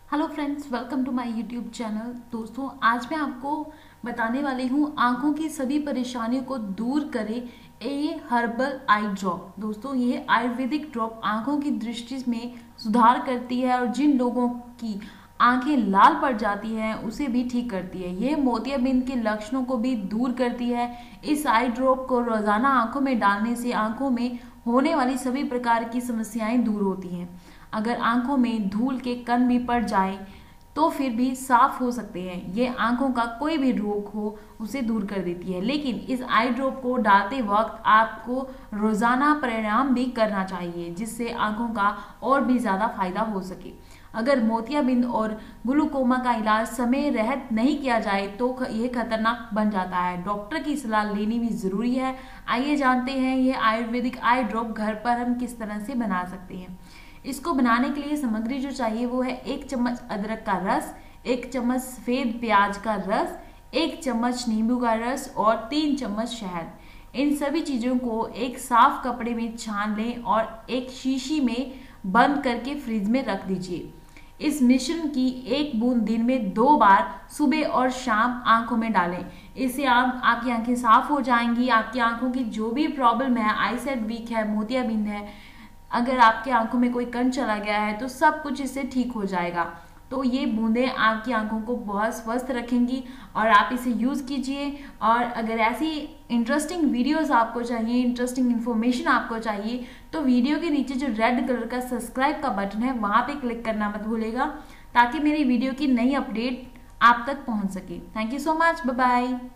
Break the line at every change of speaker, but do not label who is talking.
Hello friends, welcome to my YouTube channel. दोस्तों, आज मैं आपको बताने वाली हूँ आंखों की सभी परेशानियों को दूर करे ये हर्बल आई ड्रॉप। दोस्तों, ये आयुर्वेदिक ड्रॉप आंखों की दृष्टि में सुधार करती है और जिन लोगों की आंखें लाल पड़ जाती हैं उसे भी ठीक करती है। ये मोतियाबिंद के लक्षणों को भी दूर करती है। इस आई ड्रॉप को रोजाना आंखों में डालने से आंखों में होने वाली सभी प्रकार की समस्याएं दूर होती हैं। अगर आंखों में धूल के कण भी पड़ जाए तो फिर भी साफ हो सकते हैं। ये आंखों का कोई भी रोग हो उसे दूर कर देती है। लेकिन इस आई ड्रॉप को डालते वक्त आपको रोजाना प्राणायाम भी करना चाहिए, जिससे आंखों का और भी ज्यादा फायदा हो सके। अगर मोतियाबिंद और ग्लूकोमा का इलाज समय रहत नहीं किया जाए तो यह खतरनाक बन जाता है। डॉक्टर की सलाह लेनी भी जरूरी है। आइए जानते हैं ये आयुर्वेदिक आई ड्रॉप घर पर हम किस तरह से बना सकते हैं। इसको बनाने के लिए सामग्री जो चाहिए वो है 1 चम्मच अदरक का रस, 1 चम्मच सफेद प्याज का रस, 1 चम्मच नींबू का रस और 3 चम्मच शहद। इन सभी चीजों को एक साफ कपड़े में छान लें और एक शीशी में बंद करके फ्रिज में रख दीजिए। इस मिश्रण की 1 बूंद दिन में 2 बार सुबह और शाम आंखों में डालें। इससे आपकी आंखें साफ हो जाएंगी। आपकी आंखों की जो भी प्रॉब्लम है, आईसाइट वीक है, मोतियाबिंद है, अगर आपके आंखों में कोई कण चला गया है तो सब कुछ इससे ठीक हो जाएगा। तो ये बूंदें आपकी आंखों को बहुत स्वस्थ रखेंगी और आप इसे यूज कीजिए। और अगर ऐसी इंटरेस्टिंग वीडियोस आपको चाहिए, इंटरेस्टिंग इन्फॉर्मेशन आपको चाहिए, तो वीडियो के नीचे जो रेड कलर का सब्सक्राइब का बटन है वहां पे क्लिक करना मत भूलेगा, ताकि मेरी वीडियो की नई अपडेट आप तक पहुंच सके। Thank you so much, bye bye.